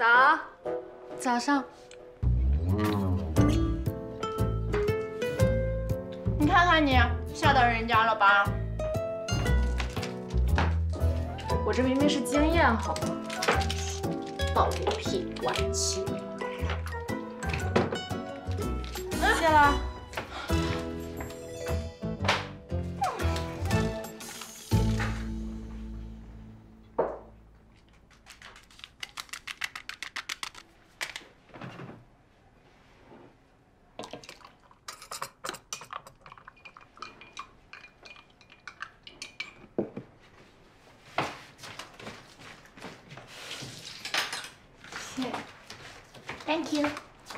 早上。 你看看你，吓到人家了吧？ 我这明明是经验，好吗？ 暴露屁外气。 谢了。 Thank you。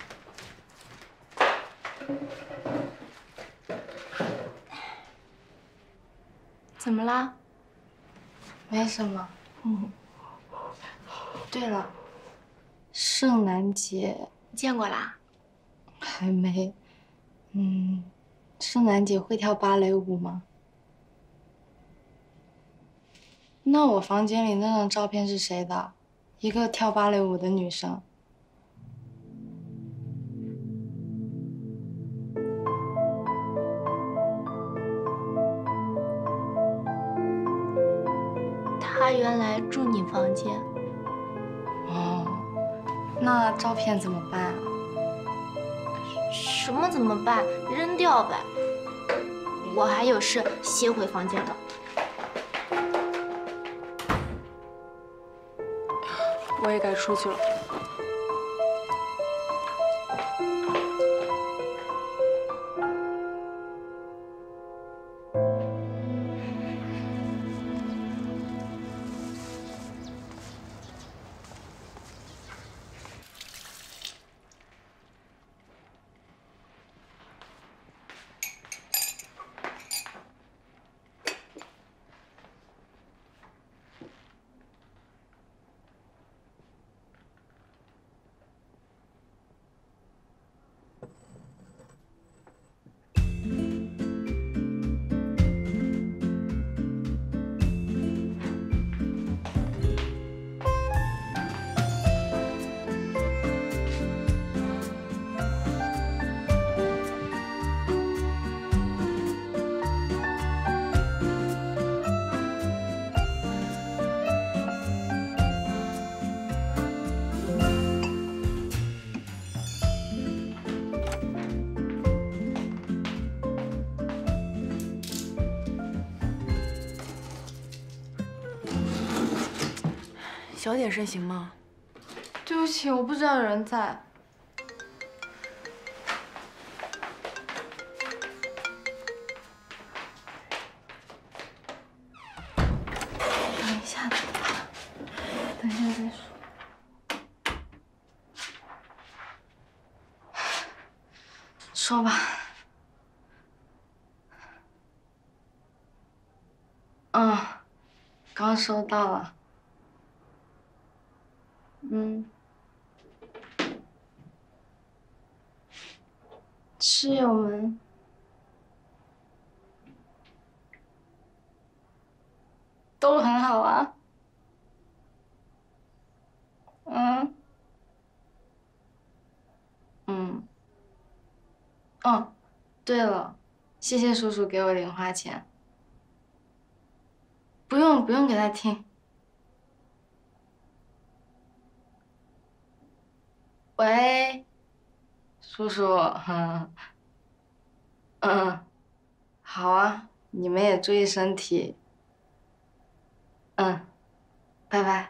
怎么啦？ 没什么。对了，圣诞节见过啦？ 还没。圣诞节会跳芭蕾舞吗？那我房间里那张照片是谁的？一个跳芭蕾舞的女生。 他原来住你房间。 哦，那照片怎么办啊？ 什么怎么办？扔掉呗。我还有事，先回房间了。 我也该出去了。小点声行吗？ 对不起，我不知道有人在。等一下，等一下再说。说吧。刚收到了。室友们都很好啊。哦，对了，谢谢叔叔给我零花钱。不用给他听。喂，叔叔，好啊，你们也注意身体。拜拜。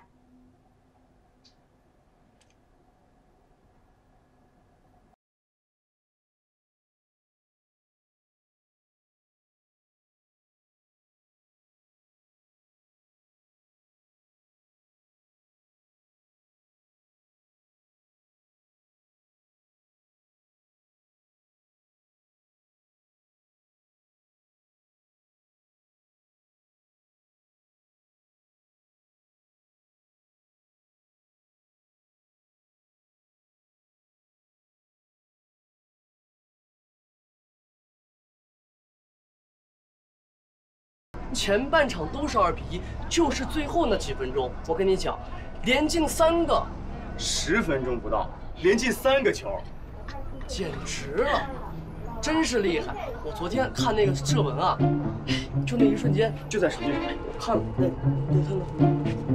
前半场都是2比1，就是最后那几分钟，我跟你讲，连进3个， 10分钟不到，连进3个球， 简直了，真是厉害！我昨天看那个射门啊，就那一瞬间， 就在手机上， 我看了，对，看到。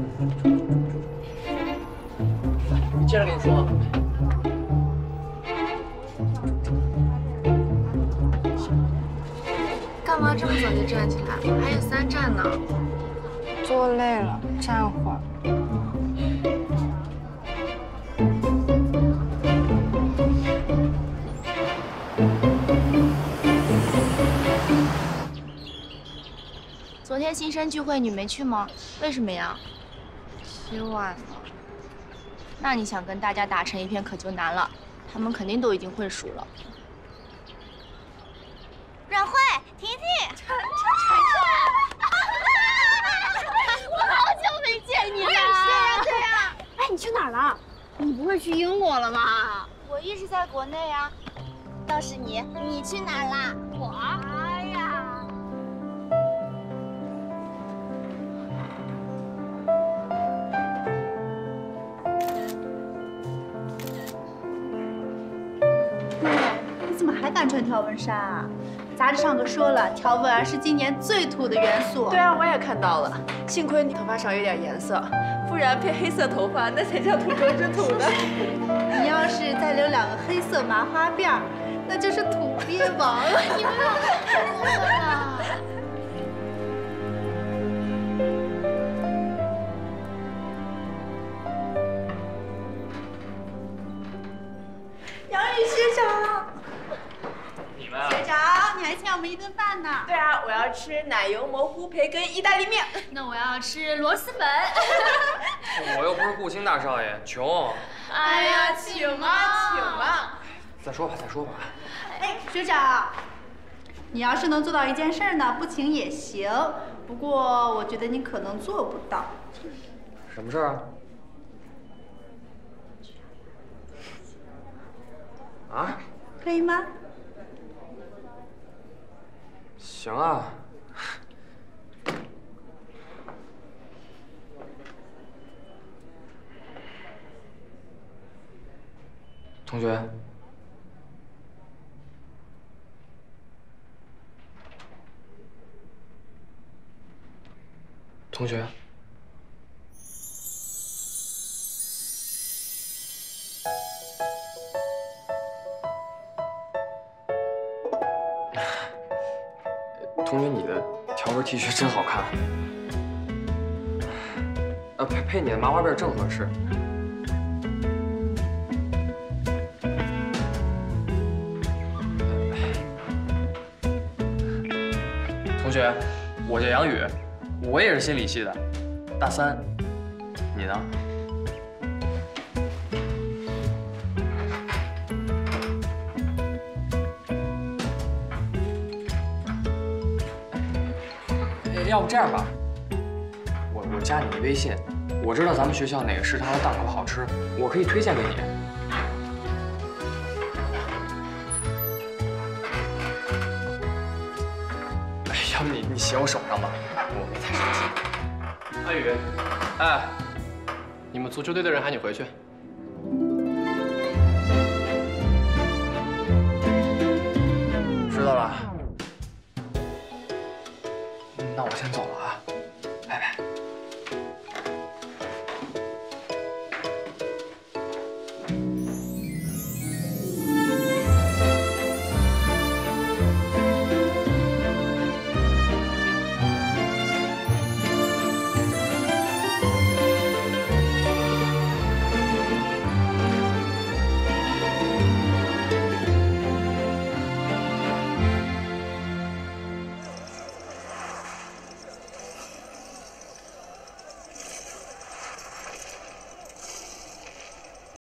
你接着跟你说啊。 干嘛这么早就站起来？还有3站呢。 坐累了，站会儿。 昨天新生聚会你没去吗？为什么呀？ 起晚了。 那你想跟大家打成一片可就难了，他们肯定都已经会数了。阮慧、婷婷、晨晨，我好久没见你了。我也是呀，对呀。哎，你去哪儿了？你不会去英国了吧？我一直在国内啊。倒是你，你去哪儿啦？我？哎呀。 你怎么还敢穿条纹衫啊？杂志上可说了，条纹儿是今年最土的元素。 对啊，我也看到了。幸亏你头发上有点颜色，不然配黑色头发那才叫土中之土呢。 你要是再留2个黑色麻花辫儿，那就是土鳖王了。 你们两个太过分了！ 杨宇学长， 你们啊， 学长，你还欠我们1顿饭呢。 对啊，我要吃奶油蘑菇培根意大利面。 那我要吃螺蛳粉。 我又不是顾青大少爷，穷。 哎呀，请啊，请啊！ 再说吧，再说吧。 哎，学长，你要是能做到一件事呢，不请也行。不过我觉得你可能做不到。 什么事儿啊？啊？ 可以吗？ 行啊。同学，同学，同学，你的条纹 T 恤真好看，配你的麻花辫正合适。同学，我叫杨宇，我也是心理系的，大3。你呢？要不这样吧，我加你的微信，我知道咱们学校哪个食堂的档口好吃，我可以推荐给你。要不你写我手上吧，我没太生气。 安宇， 哎， 你们足球队的人喊你回去。 知道了。那我先走了啊。